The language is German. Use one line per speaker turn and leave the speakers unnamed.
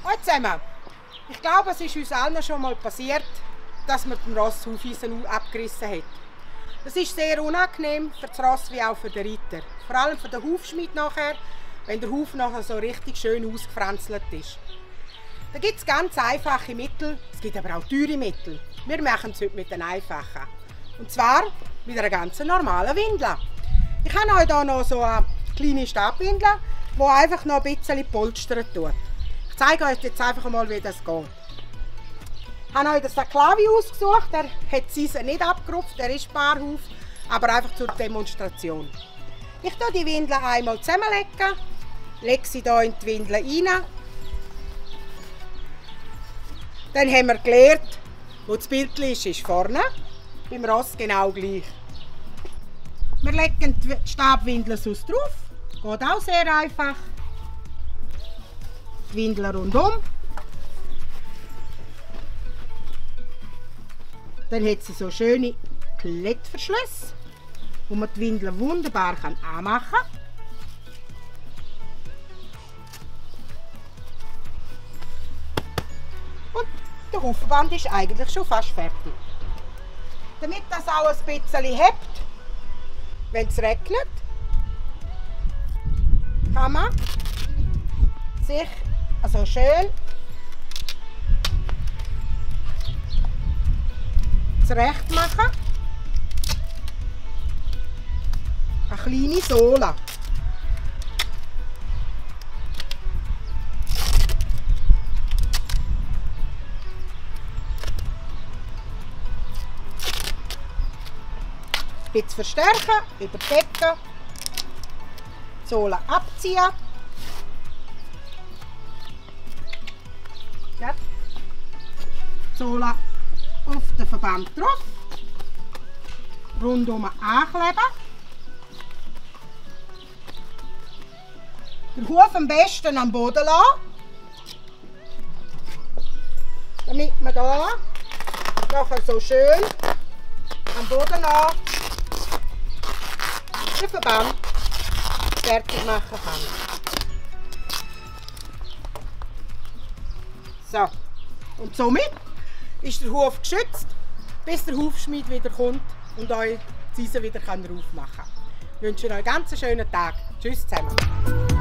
Hallo zusammen. Ich glaube, es ist uns allen schon mal passiert, dass man den Rosshufeisen abgerissen hat. Das ist sehr unangenehm für das Ross wie auch für den Reiter. Vor allem für den Hufschmied nachher, wenn der Huf nachher so richtig schön ausgefranzelt ist. Da gibt es ganz einfache Mittel, es gibt aber auch teure Mittel. Wir machen es heute mit den einfachen. Und zwar mit einer ganz normalen Windel. Ich habe euch hier noch so eine kleine Stabwindel, die einfach noch ein bisschen polstern tut. Ich zeige euch jetzt einfach mal, wie das geht. Ich habe euch den Saklavi ausgesucht, der hat die Seise nicht abgerupft, der ist Barhuf, aber einfach zur Demonstration. Ich tue die Windel einmal zusammenlegen, lege sie hier in die Windel rein. Dann haben wir gelernt, wo das Bild ist vorne, beim Ross genau gleich. Wir legen die Stabwindel drauf, geht auch sehr einfach. Die Windel rundum. Dann hat sie so schöne Klettverschlüsse, wo man die Windel wunderbar anmachen kann. Und der Hufband ist eigentlich schon fast fertig. Damit das auch ein bisschen hebt, wenn es regnet, kann man sich also schön zurecht machen. Eine kleine Sohle. Ein bisschen verstärken, überdecken, die Sohle abziehen. Ja. Die Sohle auf den Verband drauf, rundum ankleben. Den Huf am besten am Boden lassen, damit man da nachher so schön am Boden lassen den Verband fertig machen kann. So, und somit ist der Huf geschützt, bis der Hufschmied wieder kommt und euch die Seise wieder raufmachen kann. Ich wünsche euch einen ganz schönen Tag. Tschüss zusammen.